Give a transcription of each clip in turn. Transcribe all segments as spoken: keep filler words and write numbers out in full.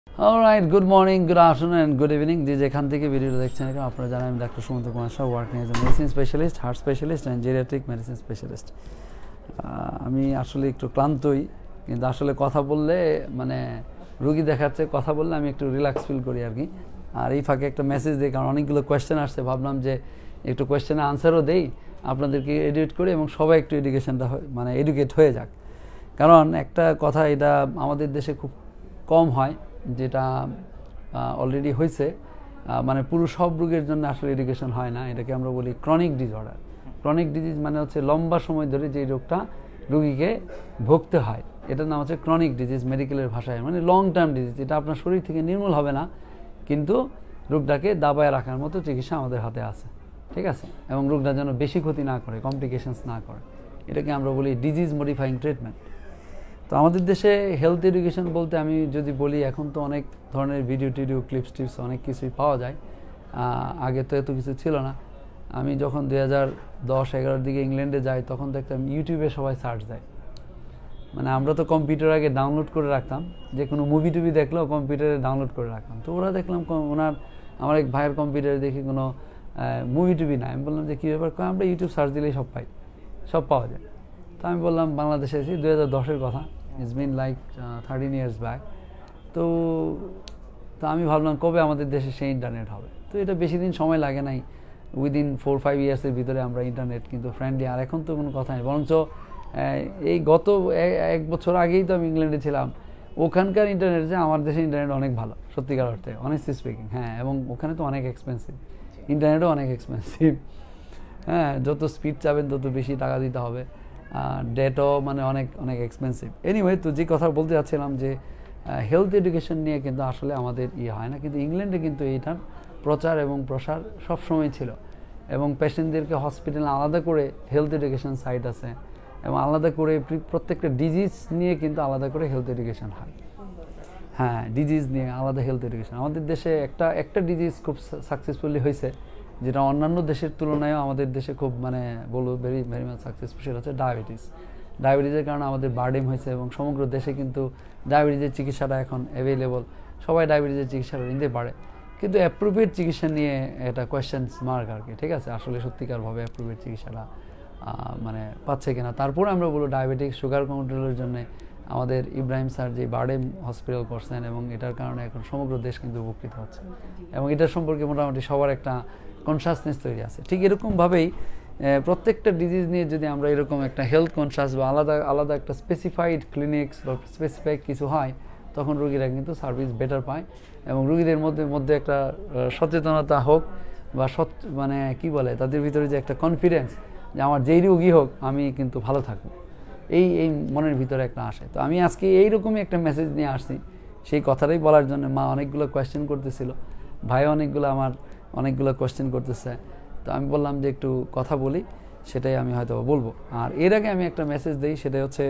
Alright, good morning, good afternoon and good evening. যে যেখান থেকে ভিডিওটা দেখছেন এখন আপনারা জানেন আমি doctor Sumanta Kumar Shah, working as a medicine specialist, heart specialist and geriatric medicine specialist. আমি আসলে একটু ক্লান্তই, কিন্তু আসলে কথা বললে মানে রোগী দেখাচ্ছে, কথা বললে আমি একটু রিল্যাক্স ফিল করি আর কি। আর এই ফাঁকে একটা মেসেজ দিই, কারণ অনেকগুলো কোয়েশ্চেন আসছে, ভাবলাম যে একটু কোয়েশ্চেনের আনসারও দেই, আপনাদেরকে এডুকেট করি এবং সবাই একটু এডুকেশনটা মানে এডুকেট হয়ে যাক। কারণ একটা কথা, এটা আমাদের দেশে খুব কম হয়, যেটা অলরেডি হয়েছে, মানে পুরো সব রোগের জন্য আসলে এডুকেশন হয় না। এটাকে আমরা বলি ক্রনিক ডিসঅর্ডার। ক্রনিক ডিজিজ মানে হচ্ছে লম্বা সময় ধরে যে রোগটা রোগীকে ভুগতে হয়, এটার নাম হচ্ছে ক্রনিক ডিজিজ মেডিকেলের ভাষায়, মানে লং টার্ম ডিজিজ। এটা আপনার শরীর থেকে নির্মূল হবে না, কিন্তু রোগটাকে দাবায় রাখার মতো চিকিৎসা আমাদের হাতে আছে, ঠিক আছে? এবং রোগটা যেন বেশি ক্ষতি না করে, কমপ্লিকেশনস না করে, এটাকে আমরা বলি ডিজিজ মডিফাইং ট্রিটমেন্ট। তো আমাদের দেশে হেলথ এডুকেশন বলতে আমি যদি বলি, এখন তো অনেক ধরনের ভিডিও টিডিও ক্লিপস টিপস অনেক কিছুই পাওয়া যায়, আগে তো এত কিছু ছিল না। আমি যখন দুই হাজার দশ এগারোর দিকে ইংল্যান্ডে যাই, তখন দেখতাম ইউটিউবে সবাই সার্চ দেয়। মানে আমরা তো কম্পিউটার আগে ডাউনলোড করে রাখতাম, যে কোনো মুভি টুভি দেখলেও কম্পিউটারে ডাউনলোড করে রাখতাম। তো ওরা দেখলাম ওনার আমার এক ভাইয়ের কম্পিউটারে দেখি কোনো মুভি টুভি নাই। আমি বললাম যে কী ব্যাপার, আমরা ইউটিউব সার্চ দিলেই সব পাই, সব পাওয়া যায়। তো আমি বললাম বাংলাদেশে এসেছি দুই হাজার দশের কথা, it's been like thirteen years back. তো তো আমি ভাবলাম কবে আমাদের দেশে সেই ইন্টারনেট হবে। তো এটা বেশি দিন সময় লাগে নাই, উইদিন ফোর ফাইভ ইয়ার্সের ভিতরে আমরা ইন্টারনেট কিন্তু ফ্রেন্ডলি। আর এখন তো কোনো কথা নেই, বরঞ্চ এই গত এক বছর আগেই তো আমি ইংল্যান্ডে ছিলাম, ওখানকার ইন্টারনেট যে আমার দেশের ইন্টারনেট অনেক ভালো, সত্যিকার অর্থে, অনেস্টলি স্পিকিং। হ্যাঁ, এবং ওখানে তো অনেক এক্সপেন্সিভ, ইন্টারনেটও অনেক এক্সপেন্সিভ। হ্যাঁ, যত স্পিড চাবেন তত বেশি টাকা দিতে হবে, ডেটও মানে অনেক অনেক এক্সপেন্সিভ। এনিওয়ে, তো যে কথা বলতে চাচ্ছিলাম যে হেলথ এডুকেশন নিয়ে কিন্তু আসলে আমাদের ইয়ে হয় না, কিন্তু ইংল্যান্ডে কিন্তু এইটার প্রচার এবং প্রসার সবসময় ছিল। এবং পেশেন্টদেরকে হসপিটালে আলাদা করে হেলথ এডুকেশন সাইট আছে, এবং আলাদা করে প্রত্যেকটা ডিজিজ নিয়ে কিন্তু আলাদা করে হেলথ এডুকেশন হয়। হ্যাঁ, ডিজিজ নিয়ে আলাদা হেলথ এডুকেশন। আমাদের দেশে একটা একটা ডিজিজ খুব সাকসেসফুলি হয়েছে, যেটা অন্যান্য দেশের তুলনায়ও আমাদের দেশে খুব মানে বলবো ভেরি ভেরি মাচ সাকসেসফুল, সেটা হচ্ছে ডায়াবেটিস। ডায়াবেটিসের কারণে আমাদের বার্ডেম হয়েছে, এবং সমগ্র দেশে কিন্তু ডায়াবেটিসের চিকিৎসাটা এখন অ্যাভেলেবল, সবাই ডায়াবেটিসের চিকিৎসাটা নিতে পারে। কিন্তু অ্যাপ্রোপ্রিয়েট চিকিৎসা নিয়ে এটা কোয়েশ্চেন মার্ক আর কি, ঠিক আছে? আসলে সত্যিকারভাবে অ্যাপ্রোপ্রিয়েট চিকিৎসাটা মানে পাচ্ছে কিনা। তারপরে আমরা বলবো ডায়াবেটিক সুগার কন্ট্রোলের জন্য আমাদের ইব্রাহিম স্যার যে বার্ডেম হসপিটাল করছেন, এবং এটার কারণে এখন সমগ্র দেশ কিন্তু উপকৃত হচ্ছে, এবং এটার সম্পর্কে মোটামুটি সবার একটা কনসাসনেস তৈরি আছে। ঠিক এরকমভাবেই প্রত্যেকটা ডিজিজ নিয়ে যদি আমরা এরকম একটা হেলথ কনসাস বা আলাদা আলাদা একটা স্পেসিফাইড ক্লিনিক্স বা স্পেসিফাইড কিছু হয়, তখন রোগীরা কিন্তু সার্ভিস বেটার পায়, এবং রোগীদের মধ্যে মধ্যে একটা সচেতনতা হোক বা সৎ মানে কি বলে, তাদের ভিতরে যে একটা কনফিডেন্স যে আমার যেই রোগী হোক আমি কিন্তু ভালো থাকবো, এই এই মনের ভিতরে একটা আসে। তো আমি আজকে এইরকমই একটা মেসেজ নিয়ে আসছি, সেই কথাটাই বলার জন্য। মা অনেকগুলো কোয়েশ্চেন করতেছিল, ভাই অনেকগুলো আমার অনেকগুলো কোয়েশ্চেন করতেছে, তো আমি বললাম যে একটু কথা বলি, সেটাই আমি হয়তো বলবো। আর এর আগে আমি একটা মেসেজ দিই, সেটা হচ্ছে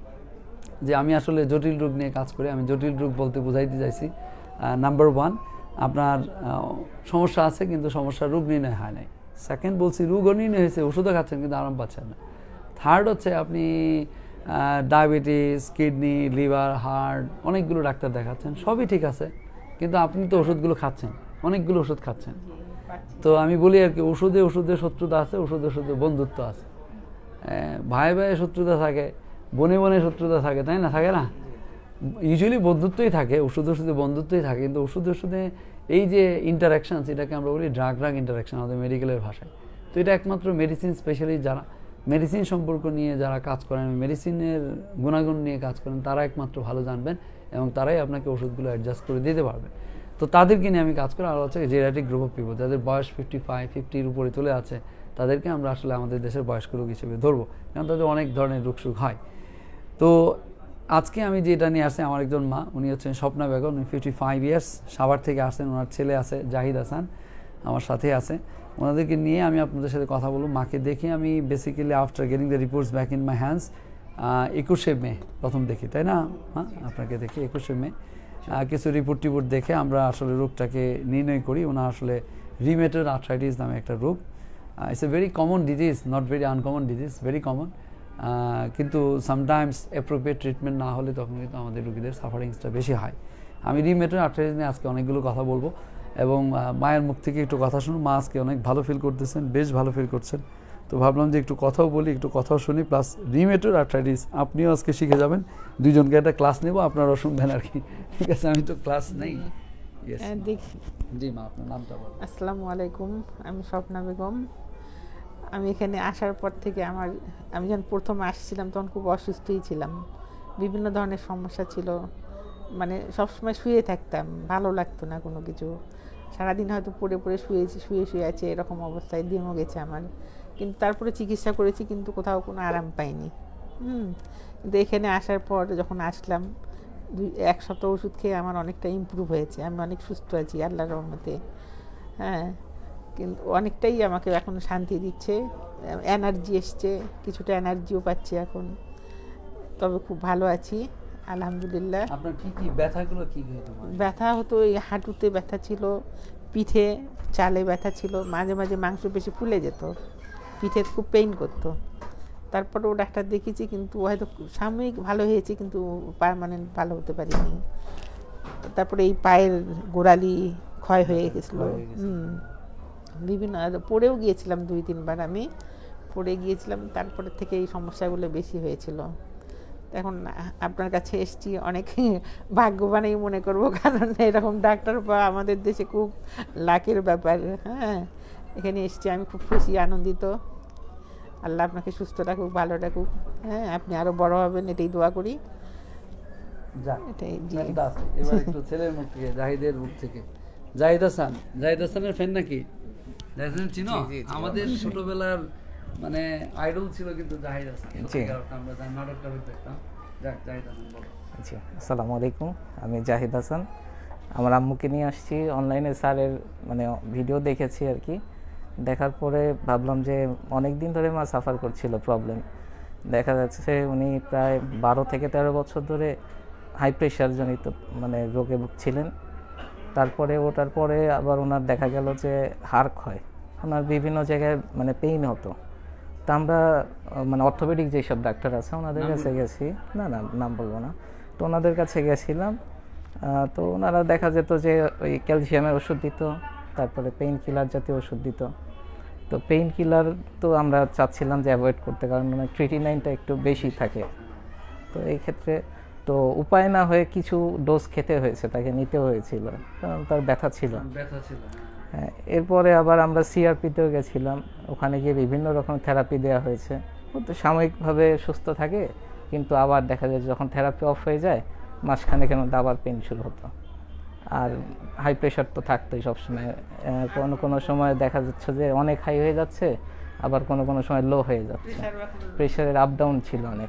যে আমি আসলে জটিল রোগ নিয়ে কাজ করি। আমি জটিল রোগ বলতে বুঝাইতে চাইছি, নাম্বার ওয়ান, আপনার সমস্যা আছে কিন্তু সমস্যার রোগ নির্ণয় হয় নাই। সেকেন্ড বলছি, রোগও নির্ণয় হয়েছে, ওষুধও খাচ্ছেন কিন্তু আরাম পাচ্ছেন না। থার্ড হচ্ছে আপনি ডায়াবেটিস, কিডনি, লিভার, হার্ট অনেকগুলো ডাক্তার দেখাচ্ছেন, সবই ঠিক আছে, কিন্তু আপনি তো ওষুধগুলো খাচ্ছেন, অনেকগুলো ওষুধ খাচ্ছেন। তো আমি বলি আর কি, ওষুধে ওষুধে শত্রুতা আছে, ওষুধে ওষুধে বন্ধুত্ব আছে। ভাই ভাইয়ে শত্রুতা থাকে, বনে বনে শত্রুতা থাকে, তাই না? থাকে না? ইউজুয়ালি বন্ধুত্বই থাকে, ওষুধ ওষুধে বন্ধুত্বই থাকে, কিন্তু ওষুধ ওষুধে এই যে ইন্টারাকশানস, এটাকে আমরা বলি ড্রাগ ড্রাগ ইন্টারাকশান আমাদের মেডিকেলের ভাষায়। তো এটা একমাত্র মেডিসিন স্পেশালিস্ট যারা মেডিসিন সম্পর্ক নিয়ে যারা কাজ করেন, মেডিসিনের গুণাগুণ নিয়ে কাজ করেন, তারা একমাত্র ভালো জানবেন, এবং তারাই আপনাকে ওষুধগুলো অ্যাডজাস্ট করে দিতে পারবে। তো তাদেরকে নিয়ে আমি কাজ করি। আর হচ্ছে জেরিয়াট্রিক গ্রুপ অফ পিপল, যাদের বয়স ফিফটি ফাইভ ফিফটির উপরে চলে আছে, তাদেরকে আমরা আসলে আমাদের দেশের বয়স্ক রোগ হিসেবে ধরবো, কারণ তাদের অনেক ধরনের রোগ সুখ হয়। তো আজকে আমি যেটা নিয়ে আসছি, আমার একজন মা, উনি হচ্ছেন স্বপ্না বেগম, উনি ফিফটি ফাইভ ইয়ার্স সাভার থেকে আসেন, ওনার ছেলে আছে জাহিদ হাসান আমার সাথে আছে। ওনাদেরকে নিয়ে আমি আপনাদের সাথে কথা বলবো। মাকে দেখি আমি basically after getting the reports back in my hands একুশে মে প্রথম দেখি, তাই না? হ্যাঁ, আপনাকে দেখি একুশে মে কিছু রিপোর্ট টিপোর্ট দেখে আমরা আসলে রোগটাকে নির্ণয় করি। ওনার আসলে রিমেটেড আর্থ্রাইটিস নামে একটা রোগ। It's a very common disease, not very uncommon disease, very common. কিন্তু সামটাইমস অ্যাপ্রোপ্রিয়েট ট্রিটমেন্ট না হলে তখন কিন্তু আমাদের রোগীদের সাফারিংসটা বেশি হয়। আমি রিউমেটয়েড আর্থ্রাইটিস নিয়ে আজকে অনেকগুলো কথা বলবো এবং মায়ের মুখ থেকে একটু কথা শুনুন। মা আজকে অনেক ভালো ফিল করতেছেন, বেশ ভালো ফিল করছেন। তো ভাবলাম যে একটু কথাও বলি, একটু কথাও শুনি, প্লাস রিউমেটয়েড আর্থ্রাইটিস আপনিও আজকে শিখে যাবেন। দুইজনকে একটা ক্লাস নেব, আপনারাও শুনবেন আর কি। ঠিক আছে, আমি তো ক্লাস নেই। জি মা, আপনার নামটা বলুন। আসসালামু আলাইকুম, আমি স্বপ্না বেগম। আমি এখানে আসার পর থেকে আমার আমি যখন প্রথম আসছিলাম তখন খুব অসুস্থই ছিলাম, বিভিন্ন ধরনের সমস্যা ছিল, মানে সবসময় শুয়ে থাকতাম, ভালো লাগতো না কোনো কিছু, সারাদিন হয়তো পড়ে পড়ে শুয়েছি, শুয়ে শুয়ে আছে, এরকম অবস্থায় দিনও গেছে আমার। কিন্তু তারপরে চিকিৎসা করেছি, কিন্তু কোথাও কোনো আরাম পাইনি। হুম কিন্তু এখানে আসার পর যখন আসলাম, দুই এক সপ্তাহ ওষুধ খেয়ে আমার অনেকটা ইমপ্রুভ হয়েছে, আমি অনেক সুস্থ আছি আল্লাহর রহমতে। হ্যাঁ, কিন্তু অনেকটাই আমাকে এখন শান্তি দিচ্ছে, এনার্জি এসছে, কিছুটা এনার্জিও পাচ্ছি এখন, তবে খুব ভালো আছি আলহামদুলিল্লাহ। আপনার কি কি ব্যথাগুলো কি হতো? ব্যথা হতো, এই হাঁটুতে ব্যথা ছিল, পিঠে চালে ব্যথা ছিল, মাঝে মাঝে মাংসপেশি ফুলে যেত, পিঠে খুব পেইন করতো। তারপরেও ডাক্তার দেখিয়েছি, কিন্তু হয়তো সাময়িক ভালো হয়েছে, কিন্তু পার্মানেন্ট ভালো হতে পারিনি। তারপরে এই পায়ের গোড়ালি ক্ষয় হয়ে গেছিলো, হুম বিভিন্ন পড়েও গিয়েছিলাম, দুই তিনবার আমি পড়ে গিয়েছিলাম, তারপরে থেকে এই সমস্যাগুলো বেশি হয়েছিল। এখন আপনার কাছে এসছি, অনেক ভাগ্যবানই মনে করবো, কারণ এরকম ডাক্তার পাওয়া আমাদের দেশে খুব লাখের ব্যাপার। হ্যাঁ, এখানে এসছি, আমি খুব খুশি, আনন্দিত। আল্লাহ আপনাকে সুস্থ রাখুক, ভালো রাখুক। হ্যাঁ, আপনি আরো বড় হবেন, এটাই দোয়া করি। এটাই। এবার একটু ছেলের মুখ থেকে, জাহিদের মুখ থেকে। জাহিদ হাসান, জাহিদ হাসানের ফ্যান নাকি? জাহিদ হাসান চিনো? আমাদের ছোটবেলার মানে আইডল ছিল কিন্তু জাহিদ হাসান। আমরা নাটকটা দেখতাম। যাক, জাহিদ হাসান বলো। আচ্ছা, আসসালামু আলাইকুম, আমি জাহিদ হাসান। আমার আম্মুকে নিয়ে আসছি, অনলাইনে স্যারের মানে ভিডিও দেখেছি আর কি। দেখার পরে ভাবলাম যে অনেক দিন ধরে মা সাফার করছিল প্রবলেম। দেখা যাচ্ছে উনি প্রায় বারো থেকে তেরো বছর ধরে হাই প্রেশার জনিত মানে রোগে ভুগছিলেন। তারপরে ওটার পরে আবার ওনার দেখা গেল যে হাড় ক্ষয়, ওনার বিভিন্ন জায়গায় মানে পেইন হতো। তা আমরা মানে অর্থোপেডিক যেসব ডাক্তার আছে ওনাদের কাছে গেছি, না না নাম বলবো না, তো ওনাদের কাছে গেছিলাম। তো ওনারা দেখা যেত যে ওই ক্যালসিয়ামের ওষুধ দিত, তারপরে পেইন কিলার জাতীয় ওষুধ দিত। তো পেইন কিলার তো আমরা চাচ্ছিলাম যে অ্যাভয়েড করতে, কারণ মানে ক্রিটিনাইনটা একটু বেশি থাকে। তো এই ক্ষেত্রে তো উপায় না হয়ে কিছু ডোজ খেতে হয়েছে, তাকে নিতে হয়েছিল, কারণ তার ব্যথা ছিল। হ্যাঁ, এরপরে আবার আমরা সিআরপিতেও গেছিলাম, ওখানে গিয়ে বিভিন্ন রকম থেরাপি দেওয়া হয়েছে। ও তো সাময়িকভাবে সুস্থ থাকে, কিন্তু আবার দেখা যায় যখন থেরাপি অফ হয়ে যায় মাঝখানে কেন আবার পেন শুরু হতো। আর হাই প্রেশার তো থাকতোই সবসময়, কোনো কোনো সময় দেখা যাচ্ছে যে অনেক হাই হয়ে যাচ্ছে, আবার কোনো কোনো সময় লো হয়ে যাচ্ছে, প্রেশারের আপ ডাউন ছিল অনেক।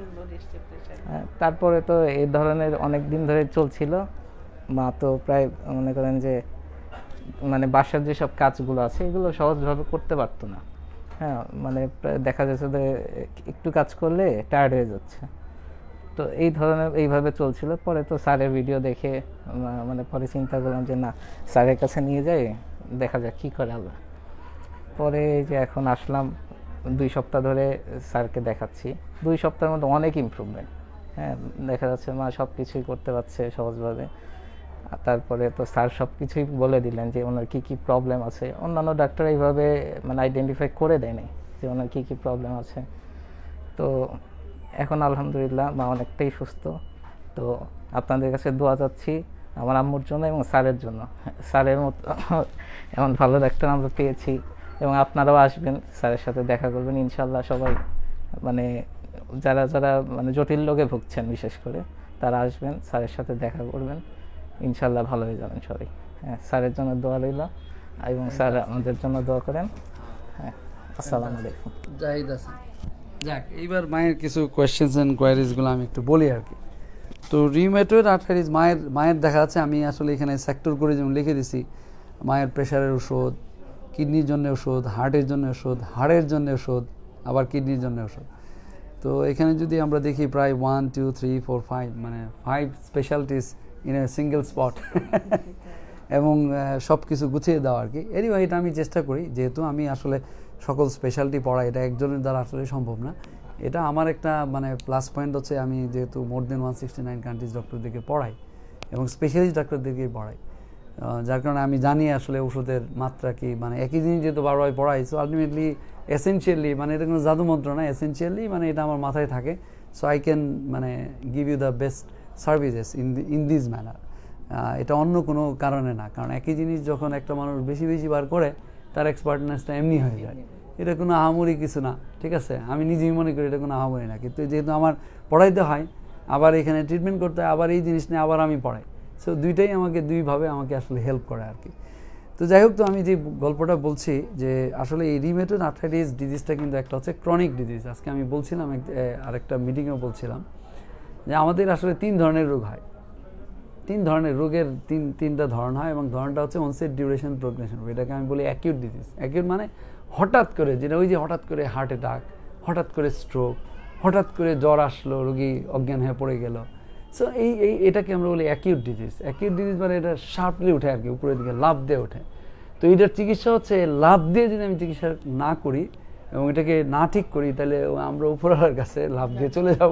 তারপরে তো এই ধরনের অনেক দিন ধরে চলছিল। মা তো প্রায় মনে করেন যে মানে বাসার যেসব কাজগুলো আছে এগুলো সহজভাবে করতে পারতো না। হ্যাঁ, মানে দেখা যাচ্ছে যে একটু কাজ করলে টায়ার্ড হয়ে যাচ্ছে। তো এই ধরনের এইভাবে চলছিল। পরে তো স্যারের ভিডিও দেখে মানে পরে চিন্তা করলাম যে না, স্যারের কাছে নিয়ে যাই, দেখা যাক কী করে আল্লাহ। পরে যে এখন আসলাম, দুই সপ্তাহ ধরে স্যারকে দেখাচ্ছি, দুই সপ্তাহের মধ্যে অনেক ইমপ্রুভমেন্ট। হ্যাঁ, দেখা যাচ্ছে মা সব কিছুই করতে পারছে সহজভাবে। তারপরে তো স্যার সব কিছুই বলে দিলেন যে ওনার কী কী প্রবলেম আছে। অন্যান্য ডাক্তার এইভাবে মানে আইডেন্টিফাই করে দেয়নি যে ওনার কী কী প্রবলেম আছে। তো এখন আলহামদুলিল্লাহ মা অনেকটাই সুস্থ। তো আপনাদের কাছে দোয়া চাচ্ছি আমার আম্মুর জন্য এবং স্যারের জন্য। স্যারের মতো এমন ভালো ডাক্তার আমরা পেয়েছি, এবং আপনারাও আসবেন, স্যারের সাথে দেখা করবেন ইনশাল্লাহ। সবাই মানে যারা যারা মানে জটিল রোগে ভুগছেন বিশেষ করে তারা আসবেন, স্যারের সাথে দেখা করবেন, ইনশাল্লাহ ভালো হয়ে যাবেন সবাই। হ্যাঁ, স্যারের জন্য দোয়া রইল, এবং স্যার আমাদের জন্য দোয়া করেন। হ্যাঁ, আসসালামু আলাইকুম। জাহিদ হাসান। যাক, এইবার মায়ের কিছু কোয়েশ্চেন্স অ্যান্ড কোয়ারিজগুলো আমি একটু বলি আর কি। তো রিউমেটয়েড আর্থ্রাইটিস মায়ের মায়ের দেখা যাচ্ছে, আমি আসলে এখানে সেক্টর করে যেমন লিখে দিছি, মায়ের প্রেশারের ওষুধ, কিডনির জন্য ওষুধ, হার্টের জন্য ওষুধ, হাড়ের জন্য ওষুধ, আবার কিডনির জন্য ওষুধ। তো এখানে যদি আমরা দেখি প্রায় one two three four five মানে five specialities in a single spot, এবং সব কিছু গুছিয়ে দেওয়া আর কি। এনিওয়ে, এটা আমি চেষ্টা করি, যেহেতু আমি আসলে সকল স্পেশালিটি পড়াই, এটা একজনের দ্বারা আসলে সম্ভব না। এটা আমার একটা মানে প্লাস পয়েন্ট হচ্ছে, আমি যেহেতু more than one sixty nine countries ডক্টরদেরকে পড়াই, এবং স্পেশালিস্ট ডাক্তারদেরকেই পড়াই, যার কারণে আমি জানি আসলে ওষুধের মাত্রা কি, মানে একই জিনিস যেহেতু বারবার পড়াই, সো আলটিমেটলি এসেনশিয়ালি মানে এটা কোনো জাদুমন্ত্র না, এসেনশিয়ালি মানে এটা আমার মাথায় থাকে, সো আই ক্যান মানে give you the best services in in this manner. এটা অন্য কোনো কারণে না, কারণ একই জিনিস যখন একটা মানুষ বেশি বেশি বার করে তার এক্সপার্টনেসটা এমনি হয়ে যায়, এটা কোনো আহামরি কিছু না, ঠিক আছে। আমি নিজেই মনে করি এটা কোনো আহামরি না, কিন্তু যেহেতু আমার পড়াইতে হয়, আবার এখানে ট্রিটমেন্ট করতে হয়, আবার এই জিনিস নিয়ে আবার আমি পড়াই, সো দুইটাই আমাকে দুইভাবে আমাকে আসলে হেল্প করে আর কি। তো যাই হোক, তো আমি যে গল্পটা বলছি যে আসলে এই রিউমেটয়েড আর্থ্রাইটিস ডিজিজটা কিন্তু একটা হচ্ছে ক্রনিক ডিজিজ। আজকে আমি বলছিলাম আরেকটা মিটিংয়েও বলছিলাম যে আমাদের আসলে তিন ধরনের রোগ হয়, তিন ধরনের রোগের তিন তিনটা ধরন হয়, এবং ধরনটা হচ্ছে অনসেট, ডিউরেশন, প্রোগ্রেশন। এটাকে আমি বলি অ্যাকিউট ডিজিজ। অ্যাকিউট মানে হঠাৎ করে, যেটা ওই যে হঠাৎ করে হার্ট অ্যাটাক, হঠাৎ করে স্ট্রোক, হঠাৎ করে জ্বর আসলো, রোগী অজ্ঞান হয়ে পড়ে গেল, সো এই এই এটাকে আমরা বলি অ্যাকিউট ডিজিজ। অ্যাকিউট ডিজিজ মানে এটা শার্পলি উঠে আর কি, উপরের দিকে লাফ দিয়ে ওঠে। তো এটার চিকিৎসা হচ্ছে লাফ দিয়ে যদি আমি চিকিৎসা না করি এবং এটাকে না ঠিক করি, তাহলে আমরা উপরওয়ালার কাছে লাফ দিয়ে চলে যাব,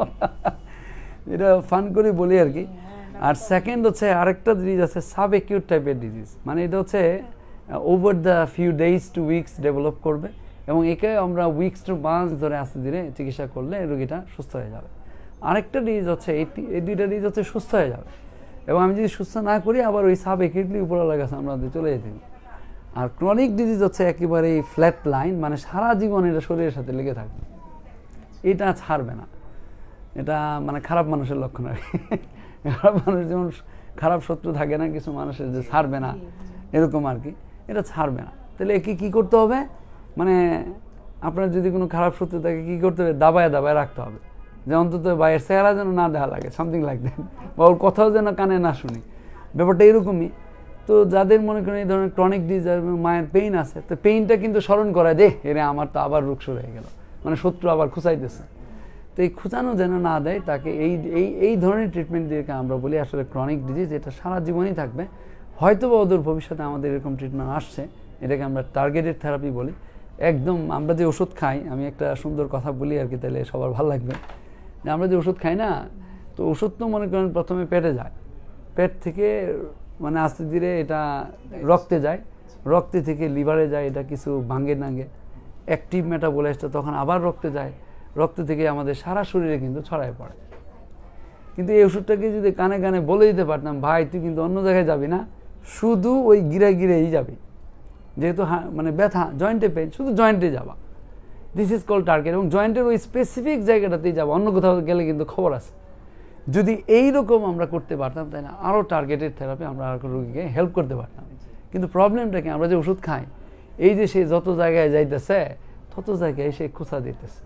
এটা ফান করে বলি আর কি। আর সেকেন্ড হচ্ছে আরেকটা ডিজিজ আছে সাব অ্যাকিউট টাইপের ডিজিজ, মানে এটা হচ্ছে over the few days to weeks develop করবে, এবং একে আমরা উইকস টু মান্থস ধরে আস্তে ধীরে চিকিৎসা করলে রোগীটা সুস্থ হয়ে যাবে। আরেকটা ডিজিজ হচ্ছে এই দুইটা ডিজিজ হচ্ছে সুস্থ হয়ে যাবে, এবং আমি যদি সুস্থ না করি আবার ওই সাব অ্যাকিউটলি উপরওয়ালার কাছে আমরা চলে যেতে দিই। আর ক্রনিক ডিজিজ হচ্ছে একেবারে ফ্ল্যাট লাইন, মানে সারা জীবন এটা শরীরের সাথে লেগে থাকবে, এটা ছাড়বে না। এটা মানে খারাপ মানুষের লক্ষণ আর কি। খারাপ মানুষ যেমন খারাপ শত্রু থাকে না কিছু মানুষের, যে ছাড়বে না এরকম আর কি, এটা ছাড়বে না। তাহলে একে কী করতে হবে, মানে আপনার যদি কোনো খারাপ শত্রু থাকে কী করতে হবে, দাবায় দাবায় রাখতে হবে, যে অন্তত বাইরের চেহারা যেন না দেখা লাগে, সামথিং লাইক দ্যাট, বা ওর কথাও যেন কানে না শুনি, ব্যাপারটা এরকমই। তো যাদের মনে করেন এই ধরনের ক্রনিক ডিজিজ এবং মায়ের পেইন আছে, তো পেইনটা কিন্তু স্মরণ করায় দে এরে আমার তো আবার রোগ শুরু হয়ে গেল, মানে শত্রু আবার খুঁচাইতেছে। তো এই খুঁচানো যেন না দেয় তাকে, এই এই এই ধরনের ট্রিটমেন্ট দিয়ে আমরা বলি আসলে ক্রনিক ডিজিজ, এটা সারা জীবনই থাকবে। হয়তো বা ওদের ভবিষ্যতে আমাদের এরকম ট্রিটমেন্ট আসছে, এটাকে আমরা টার্গেটেড থেরাপি বলি। একদম আমরা যে ওষুধ খাই, আমি একটা সুন্দর কথা বলি আর কি, তাহলে সবার ভালো লাগবে, যে আমরা যে ওষুধ খাই না, তো ওষুধ তো মনে করেন প্রথমে পেটে যায়, পেট থেকে মানে আস্তে ধীরে এটা রক্তে যায়, রক্তে থেকে লিভারে যায়, এটা কিছু ভাঙ্গে নাঙ্গে অ্যাক্টিভ মেটাবোলাইজটা তখন আবার রক্তে যায়, রক্ত থেকে আমাদের সারা শরীরে কিন্তু ছড়ায় পড়ে। কিন্তু এই ওষুধটাকে যদি কানে কানে বলে দিতে পারতাম, ভাই তুই কিন্তু অন্য জায়গায় যাবি না, শুধু ওই গিরে গিরেই যাবি, যেহেতু মানে ব্যথা জয়েন্টে পেন, শুধু জয়েন্টে যাবা, দিস ইজ কল টার্গেট, এবং জয়েন্টের ওই স্পেসিফিক জায়গাটাতেই যাবো, অন্য কোথাও গেলে কিন্তু খবর আছে। যদি এইরকম আমরা করতে পারতাম, তাই না আরও টার্গেটেড থেরাপি আমরা আর রোগীকে হেল্প করতে পারতাম। কিন্তু প্রবলেমটা কি, আমরা যে ওষুধ খাই, এই যে সে যত জায়গায় যাইতেছে তত জায়গায় সে খোঁচা দিতেছে।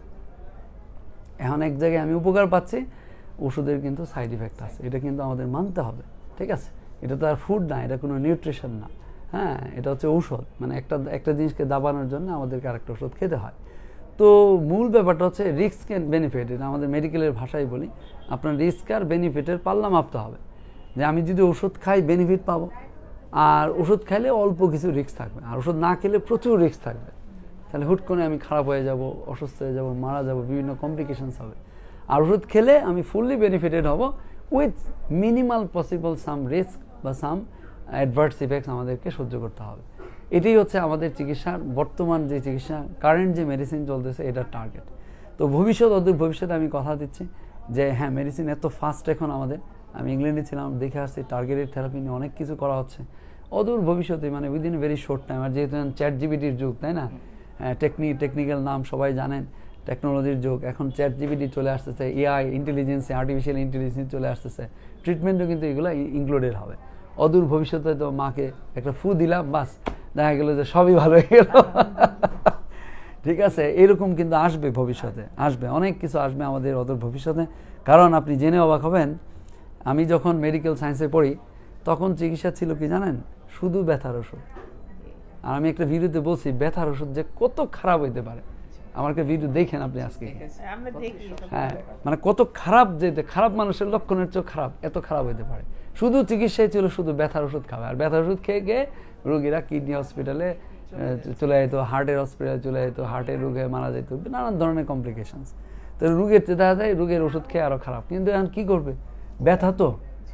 এখন এক জায়গায় আমি উপকার পাচ্ছি, ওষুধের কিন্তু সাইড ইফেক্ট আছে, এটা কিন্তু আমাদের মানতে হবে, ঠিক আছে। এটা তো আর ফুড না, এটা কোনো নিউট্রিশন না, হ্যাঁ, এটা হচ্ছে ঔষধ, মানে একটা একটা জিনিসকে দাবানোর জন্য আমাদেরকে আরেকটা ওষুধ খেতে হয়। তো মূল ব্যাপারটা হচ্ছে রিস্ক অ্যান্ড বেনিফিট, এটা আমাদের মেডিকেলের ভাষায় বলি, আপনার রিস্ক আর বেনিফিটের পাল্লা মাপতে হবে, যে আমি যদি ওষুধ খাই বেনিফিট পাবো, আর ওষুধ খাইলে অল্প কিছু রিস্ক থাকবে, আর ওষুধ না খেলে প্রচুর রিস্ক থাকবে, তাহলে হুট করে আমি খারাপ হয়ে যাব, অসুস্থ হয়ে যাব, মারা যাব, বিভিন্ন কমপ্লিকেশনস হবে। আর ওষুধ খেলে আমি ফুললি বেনিফিটেড হব with minimal possible some risk বা সাম অ্যাডভার্স ইফেক্টস আমাদেরকে সহ্য করতে হবে। এটাই হচ্ছে আমাদের চিকিৎসার বর্তমান যে চিকিৎসা, কারেন্ট যে মেডিসিন চলতেছে, এটার টার্গেট। তো ভবিষ্যৎ অদূর ভবিষ্যতে আমি কথা দিচ্ছি যে হ্যাঁ, মেডিসিন এত ফাস্ট এখন আমাদের, আমি ইংল্যান্ডে ছিলাম, দেখে আসছি টার্গেটেড থেরাপি নিয়ে অনেক কিছু করা হচ্ছে। অদূর ভবিষ্যতে মানে উইদিন ভেরি শর্ট টাইম, আর যেহেতু চ্যাট জিপিটির যুগ, তাই না, টেকনিক টেকনিক্যাল নাম সবাই জানেন, টেকনোলজির যুগ, এখন চ্যাট জিপিটি চলে আসতেছে, এআই ইন্টেলিজেন্স, আর্টিফিশিয়াল ইন্টেলিজেন্স চলে আসতেছে, ট্রিটমেন্টও কিন্তু এগুলো ইনক্লুডেড হবে। অদূর ভবিষ্যতে তো মাকে একটা ফু দিলাম, বাস দেখা গেল যে সবই ভালো হয়ে গেল, ঠিক আছে। এরকম কিন্তু আসবে ভবিষ্যতে, আসবে অনেক কিছু আসবে আমাদের অদূর ভবিষ্যতে। কারণ আপনি জেনে অবাক হবেন, আমি যখন মেডিকেল সায়েন্সে পড়ি তখন চিকিৎসা ছিল কি জানেন, শুধু ব্যথার ওষুধ। আর আমি একটা ভিডিওতে বলছি ব্যথার ওষুধ যে কত খারাপ হইতে পারে, আমার একটা ভিডিও দেখেন আপনি আজকে, হ্যাঁ, মানে কত খারাপ, যে খারাপ মানুষের লক্ষণের চেয়ে খারাপ, এত খারাপ হইতে পারে। শুধু চিকিৎসায় ছিল শুধু ব্যথার ওষুধ খাবে, আর ব্যথার ওষুধ খেয়ে গিয়ে রোগীরা কিডনি হসপিটালে চলে যেত, হার্টের হসপিটালে চলে যেত, হার্টের রোগে মারা যেত, নানান ধরনের কমপ্লিকেশনস। তো রোগের দেখা যায় রোগের ওষুধ খেয়ে আরো খারাপ, কিন্তু এখন কি করবে, ব্যথা তো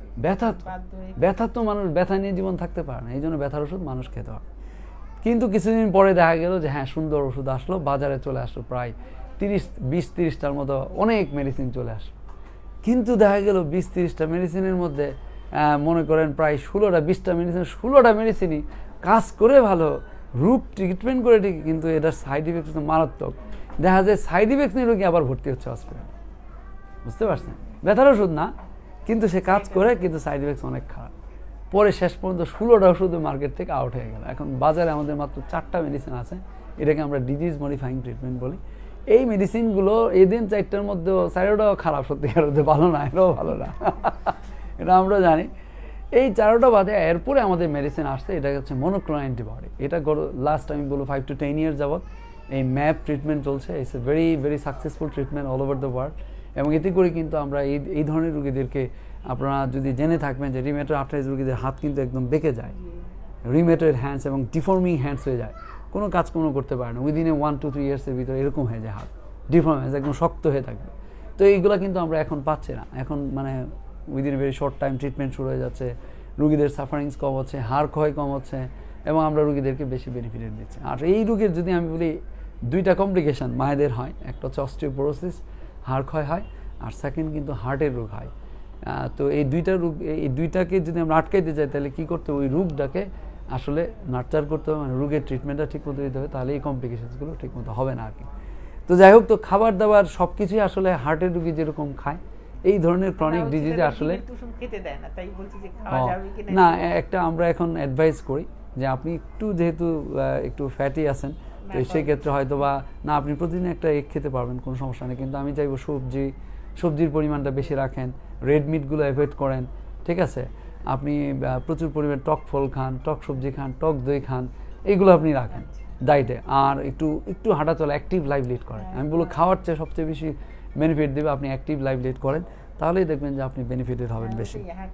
ব্যথা ব্যথা তো মানুষ ব্যথা নিয়ে জীবন থাকতে পারে না, এই জন্য ব্যথার ওষুধ মানুষ খেতে হয়। কিন্তু কিছুদিন পরে দেখা গেল যে হ্যাঁ সুন্দর ওষুধ আসলো, বাজারে চলে আসলো প্রায় তিরিশ বিশ তিরিশটার মতো অনেক মেডিসিন চলে আসলো। কিন্তু দেখা গেল বিশ তিরিশটা মেডিসিনের মধ্যে মনে করেন প্রায় ষোলোটা বিশটা মেডিসিন ষোলোটা মেডিসিনই কাজ করে ভালো, রোগ ট্রিটমেন্ট করে ঠিকই, কিন্তু এটার সাইড ইফেক্ট তো মারাত্মক। দেখা যায় সাইড ইফেক্ট নিয়ে রোগী আবার ভর্তি হচ্ছে হসপিটালে, বুঝতে পারছেন? ব্যথার ওষুধ না, কিন্তু সে কাজ করে, কিন্তু সাইড ইফেক্টস অনেক খারাপ। পরে শেষ পর্যন্ত ষোলোটা ওষুধ মার্কেট থেকে আউট হয়ে গেল। এখন বাজারে আমাদের মাত্র চারটা মেডিসিন আছে, এটাকে আমরা ডিজিজ মডিফাইং ট্রিটমেন্ট বলি। এই মেডিসিনগুলো এই দিন চারটার মধ্যে চারোটাও খারাপ, সত্যিকার মধ্যে ভালো না, এটাও ভালো না, এটা আমরা জানি। এই চারোটা বাদে এরপরে আমাদের মেডিসিন আসছে, এটা হচ্ছে মনোক্লোনাল অ্যান্টিবডি। এটা লাস্ট আমি বলবো ফাইভ টু টেন ইয়ার্স যাবৎ এই ম্যাপ ট্রিটমেন্ট চলছে। It's a very very successful treatment all over the world. এবং এতে করে কিন্তু আমরা এই এই ধরনের রোগীদেরকে, আপনারা যদি জেনে থাকবেন যে রিমেটয়েড আর্থ্রাইটিস রোগীদের হাত কিন্তু একদম বেঁকে যায়, রিমেটয়েড হ্যান্ডস এবং ডিফর্মিং হ্যান্ডস হয়ে যায়, কোনো কাজ কোনো করতে পারে না, উইদিনে ওয়ান টু থ্রি ইয়ার্সের ভিতরে এরকম হয়ে যায় হাত, ডিফর্ম হয়ে যায়, একদম শক্ত হয়ে থাকবে। তো এইগুলো কিন্তু আমরা এখন পাচ্ছি না, এখন মানে within very short time treatment শুরু হয়ে যাচ্ছে, রুগীদের সাফারিংস কম হচ্ছে, হাড় ক্ষয় কম হচ্ছে, এবং আমরা রুগীদেরকে বেশি বেনিফিট দিচ্ছি। আর এই রোগের যদি আমি বলি দুইটা কমপ্লিকেশন মায়েদের হয়, একটা হচ্ছে অস্টিওপোরোসিস, হাড় ক্ষয় হয়, আর সেকেন্ড কিন্তু হার্টের রোগ হয়। তো এই দুইটা রোগ, এই দুইটাকে যদি আমরা আটকাইতে চাই তাহলে কী করতে হবে, ওই রোগটাকে আসলে নার্চার করতে হবে, মানে রোগের ট্রিটমেন্টটা ঠিক মতো দিতে হবে, তাহলে এই কমপ্লিকেশনসগুলো ঠিক মতো হবে না আর কি। তো যাই হোক, তো খাবার দাবার সব কিছুই আসলে হার্টের রোগী যেরকম খায়, এই ধরনের ক্রনিক ডিজিজে আসলে না, একটা আমরা এখন অ্যাডভাইস করি যে আপনি একটু যেহেতু একটু ফ্যাটি আছেন, তো সেই ক্ষেত্রে হয়তো বা না আপনি প্রতিদিন একটা এগ খেতে পারবেন, কোনো সমস্যা নেই, কিন্তু আমি চাইবো সবজি সবজির পরিমাণটা বেশি রাখেন, রেড মিটগুলো অ্যাভয়েড করেন, ঠিক আছে? আপনি প্রচুর পরিমাণ টক ফল খান, টক সবজি খান, টক দই খান, এইগুলো আপনি রাখেন ডায়েটে। আর একটু একটু হাঁটা চলা, অ্যাক্টিভ লাইফ লিড করেন। আমি বলবো খাওয়ার চেয়ে সবচেয়ে বেশি বেনিফিট দেবে আপনি অ্যাক্টিভ লাইফ লিড করেন, তাহলেই দেখবেন যে আপনি বেনিফিটেড হবেন বেশি।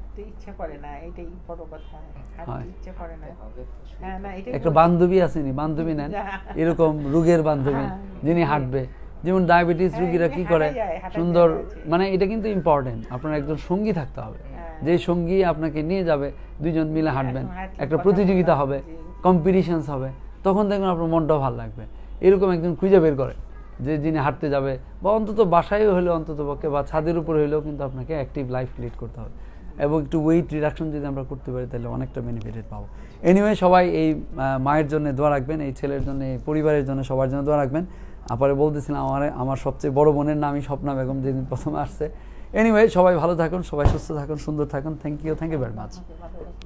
একটা বান্ধবী আসেনি, বান্ধবী নেন, এরকম রোগের বান্ধবী যিনি হাঁটবে। যেমন ডায়াবেটিস রোগীরা কি করে, সুন্দর, মানে এটা কিন্তু ইম্পর্টেন্ট, আপনার একজন সঙ্গী থাকতে হবে, যে সঙ্গী আপনাকে নিয়ে যাবে, দুইজন মিলে হাঁটবেন, একটা প্রতিযোগিতা হবে, কম্পিটিশনস হবে, তখন দেখবেন আপনার মনটাও ভালো লাগবে। এরকম একজন খুঁজে বের করে যে যিনি হাঁটতে যাবে, বা অন্তত বাসায় হলেও অন্তত পক্ষে, বা ছাদের উপরে হলেও কিন্তু আপনাকে অ্যাক্টিভ লাইফ লিড করতে হবে, এবং একটু ওয়েট রিডাকশন যদি আমরা করতে পারি তাহলে অনেকটা বেনিফিটেড পাবো। এনিওয়ে, সবাই এই মায়ের জন্য দোয়া রাখবেন, এই ছেলের জন্য, এই পরিবারের জন্য, সবার জন্য দোয়া রাখবেন। আপারে বলতেছিলাম আমার আমার সবচেয়ে বড় বোনের নামই স্বপ্না বেগম, যেদিন প্রথমে আসছে। এনিওয়ে, সবাই ভালো থাকুন, সবাই সুস্থ থাকুন, সুন্দর থাকুন। Thank you, thank you very much.